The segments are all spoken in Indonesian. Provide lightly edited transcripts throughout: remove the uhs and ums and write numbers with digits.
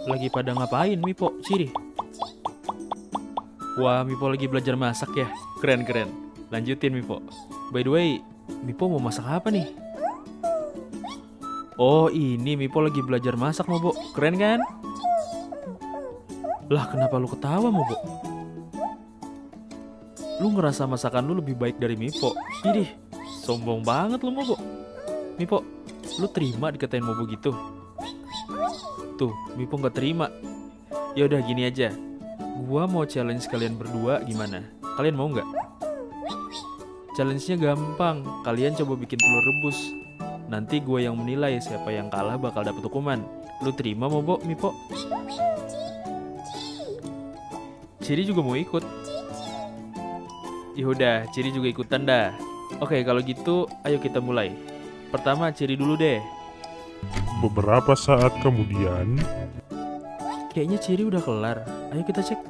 Lagi pada ngapain Mipo, Ciri? Wah, Mipo lagi belajar masak ya. Keren. Lanjutin Mipo. By the way, Mipo mau masak apa nih? Oh, ini Mipo lagi belajar masak, Mobo. Keren kan? Lah, kenapa lu ketawa, Mobo? Lu ngerasa masakan lu lebih baik dari Mipo? Idih, sombong banget lu, Mobo. Mipo, lu terima dikatain Mobo gitu? Tuh, Mipo nggak terima. Ya udah gini aja. Gua mau challenge kalian berdua gimana? Kalian mau nggak? Challenge-nya gampang. Kalian coba bikin telur rebus. Nanti gue yang menilai siapa yang kalah bakal dapet hukuman. Lu terima Mobo, Mipo? Ciri juga mau ikut. Yaudah, Ciri juga ikutan dah. Oke, kalau gitu ayo kita mulai. Pertama Ciri dulu deh. Beberapa saat kemudian, Kayaknya Ciri udah kelar. Ayo kita cek.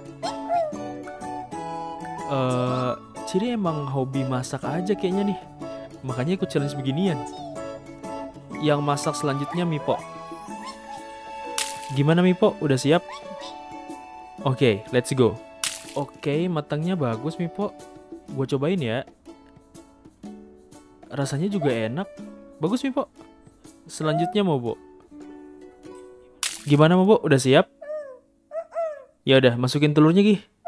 Ciri emang hobi masak aja kayaknya nih. Makanya ikut challenge beginian. Yang masak selanjutnya Mipo. Gimana Mipo? Udah siap? Oke, let's go. Oke, matangnya bagus Mipo. Gua cobain ya. Rasanya juga enak. Bagus Mipo. Selanjutnya Mobo. Gimana Mobo? Udah siap? Ya udah, masukin telurnya Gi.